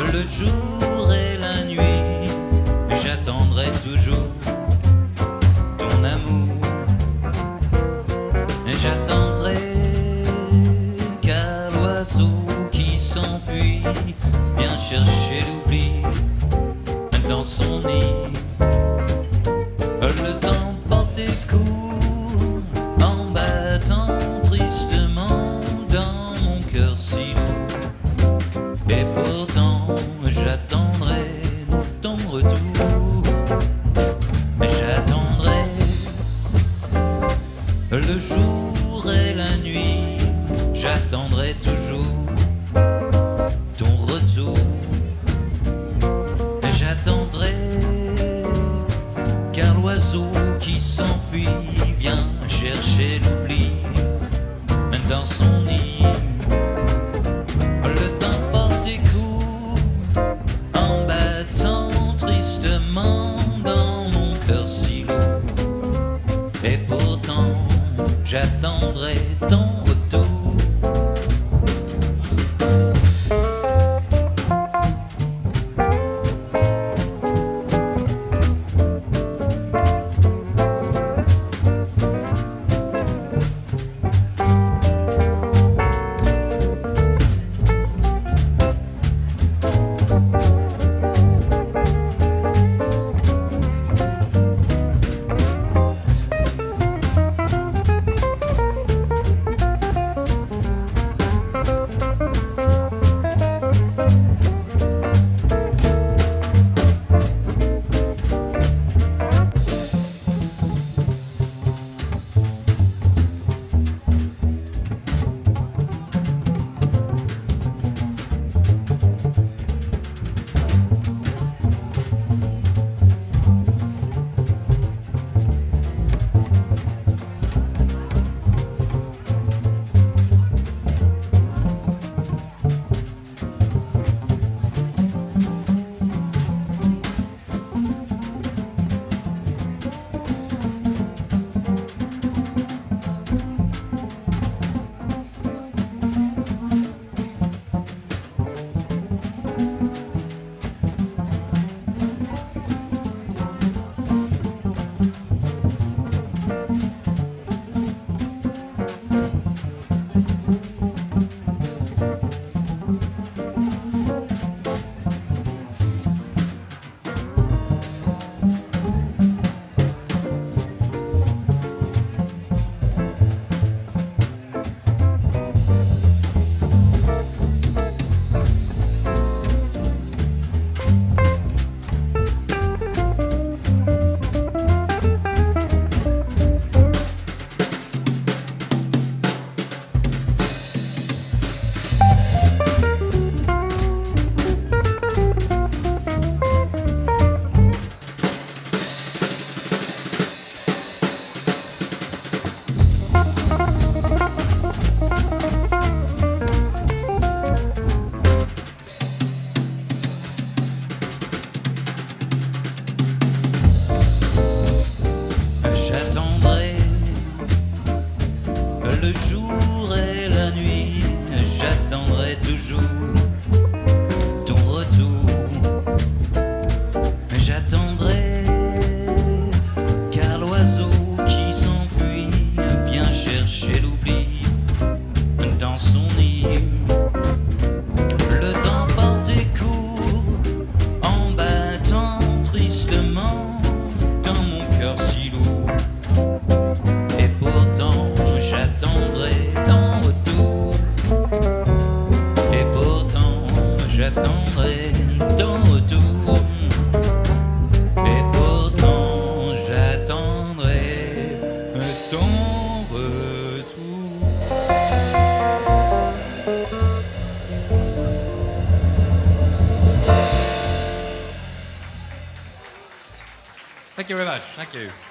le jour et la nuit, j'attendrai toujours ton amour. J'attendrai qu'à l'oiseau qui s'enfuit vient chercher l'oubli dans son nid. Le temps porte court en battant tristement dans mon cœur si lourd. Et pourtant j'attendrai ton retour. J'attendrai le jour et la nuit, j'attendrai toujours ton retour. J'attendrai car l'oiseau qui s'enfuit vient chercher l'oubli dans son nid. Le temps porte court en battant tristement dans mon cœur si lourd. Et pourtant j'attendrai ton retour. Le jour et la nuit, j'attendrai toujours ton retour. J'attendrai car l'oiseau qui s'enfuit vient chercher l'oubli dans son nid. Le temps porte court en battant tristement dans mon cœur si lourd. Et pourtant j'attendrai ton retour. Et pourtant j'attendrai ton retour. Et pourtant j'attendrai ton retour. Thank you very much. Thank you.